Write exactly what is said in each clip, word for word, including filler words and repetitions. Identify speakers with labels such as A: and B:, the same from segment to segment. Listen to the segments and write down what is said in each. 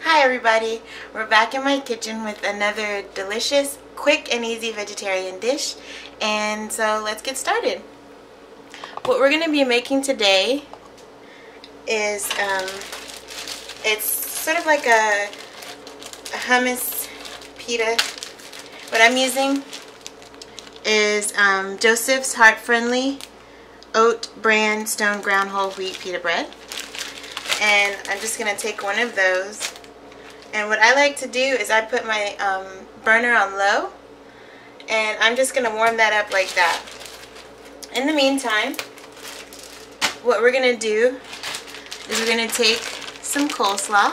A: Hi everybody, we're back in my kitchen with another delicious, quick and easy vegetarian dish, and so let's get started. What we're going to be making today is, um, it's sort of like a, a hummus pita. What I'm using is um, Joseph's Heart Friendly Oat Brand Stone Ground Whole Wheat Pita Bread. And I'm just going to take one of those. And what I like to do is I put my um, burner on low. And I'm just going to warm that up like that. In the meantime, what we're going to do is we're going to take some coleslaw.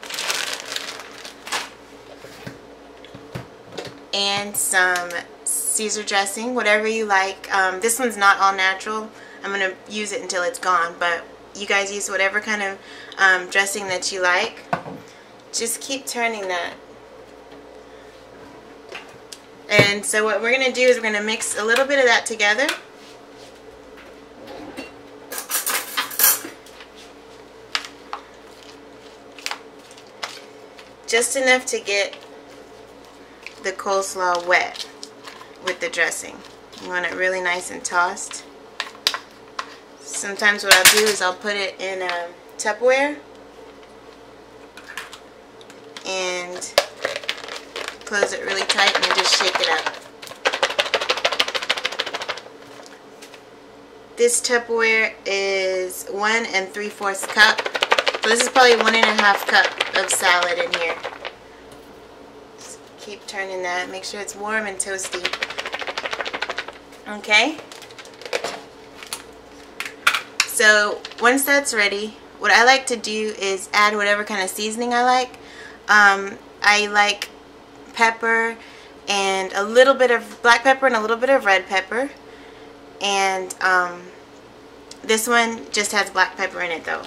A: And some Caesar dressing, whatever you like. Um, this one's not all natural. I'm going to use it until it's gone. But you guys use whatever kind of um, dressing that you like. Just keep turning that. And so what we're going to do is we're going to mix a little bit of that together. Just enough to get the coleslaw wet with the dressing. You want it really nice and tossed. Sometimes what I'll do is I'll put it in a Tupperware and close it really tight and just shake it up. This Tupperware is one and three fourths cup. So this is probably one and a half cup of salad in here. Just keep turning that. Make sure it's warm and toasty. Okay. So once that's ready, what I like to do is add whatever kind of seasoning I like. Um, I like pepper and a little bit of black pepper and a little bit of red pepper. And um, this one just has black pepper in it though.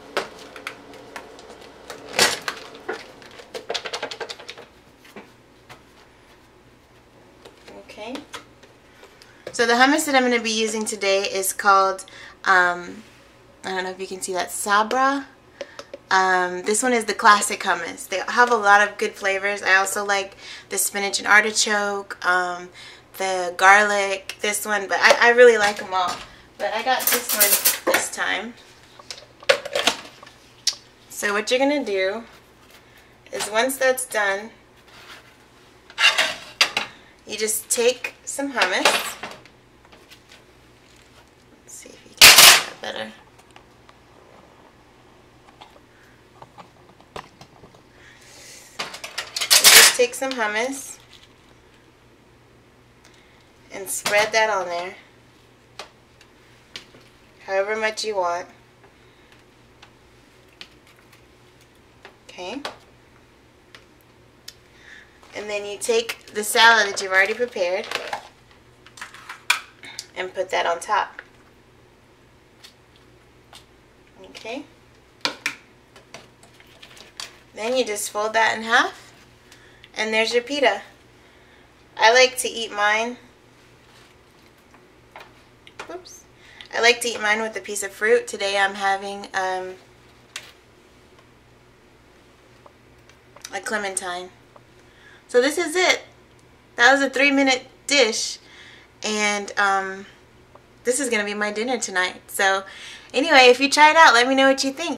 A: Okay. So the hummus that I'm going to be using today is called, um, I don't know if you can see that, Sabra. Um, this one is the classic hummus. They have a lot of good flavors. I also like the spinach and artichoke, um, the garlic, this one, but I, I really like them all. But I got this one this time. So what you're going to do is once that's done, you just take some hummus. Let's see if you can see that better. Take some hummus and spread that on there however much you want. Okay. And then you take the salad that you've already prepared and put that on top. Okay. Then you just fold that in half. And there's your pita. I like to eat mine. Oops. I like to eat mine with a piece of fruit. Today I'm having um, a clementine. So this is it. That was a three minute dish. And um, this is going to be my dinner tonight. So anyway, if you try it out, let me know what you think.